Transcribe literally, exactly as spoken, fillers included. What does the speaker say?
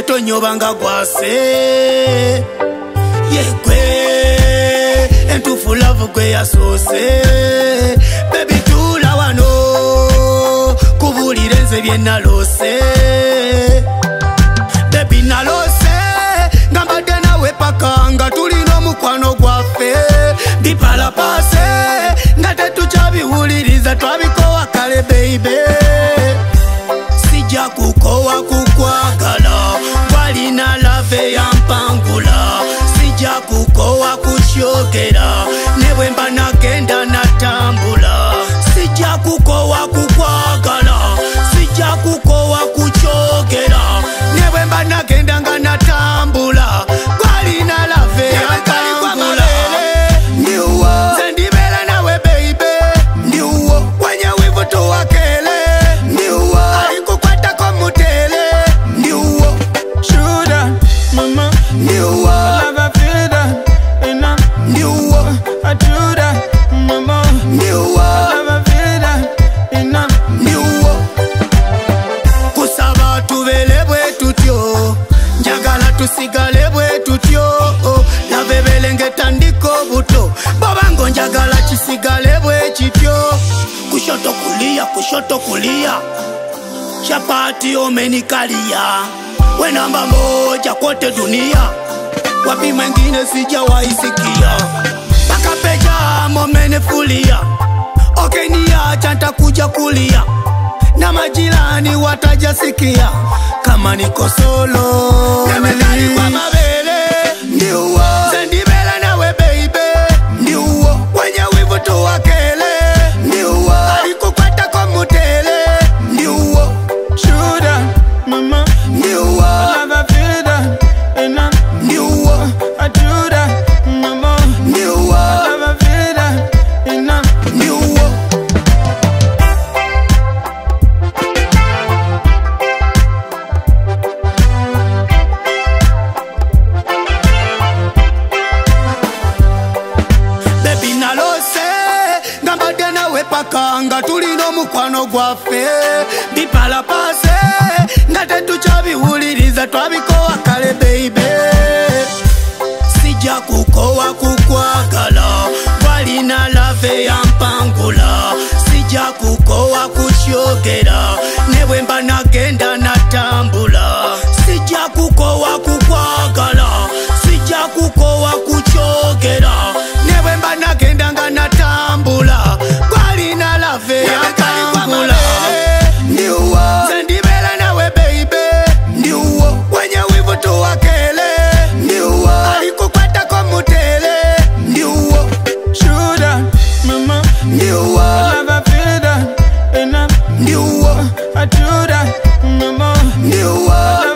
geto nyobanga gwase yekwe entufu love gwe yasose baby tula wano kubulire nze bye nalose baby nalose ngambadde nawe paka nga tulina omukwano gwaffe bipala pase nga tetukyabiwuliriza twabikowa kale baby sijja kukowa kukwagala walina lave yampangula sijja kukowa kukyogera ne bwe mba nagenda natambula sijja kukowa kukwagala sijja kukowa kukyogera ne bwe mba nagenda nga natambula walina lave yampangula ndiwo nze ndibeera nawe baby ndiwo wenye wivu tuwakele ndiwo alikukwatako mutele ndiwo Shuda, mama, ndiwo love I feel that enough. ndiwo Ajuda, mama, ndiwo love I feel that enough. ndiwo kusaba tubele bwe tutyo njagala tusigale bwe tutyo lave belengeta ndiko buto babango njagala kisigale bwe kityo kushoto kulia kushoto kulia chapati omenikalia we namba moja kote dunia wapi mwengine sija waisikia pakapeja momenifulia okeniacha ntakuja kulia na majirani watajasikia kama niko solo Nemekali kwa mabele ndiwo sendibela nawe baby ndiwo wenye wivu tuwakele ndiwo alikukwata kwa mutele ndiwo Shuda, mama, ndiwo love I feel that enough. ndiwo Ajuda, mama, ndiwo love I feel that enough. ndiwo baby nalose ngambadde nawe paka nga tulina omukwano gwaffe bipala pase nga tetukyabiwuliriza twabikowa kale baby sijja kukowa kukwagala walina lave yampangula sijja kukowa kukyogera ne bwe mba nagenda natambula sijja kukowa kukwagala sijja kukowa kukyogera ne bwe mba nagenda nga natambula walina lave yampangula ndiwo nze ndibeera nawe baby ndiwo wenye wivu tuwakele ndiwo alikukwatako mutele ndiwo Shuda, mama, ndiwo love I feel that enough. ndiwo Ajuda, mama, ndiwo love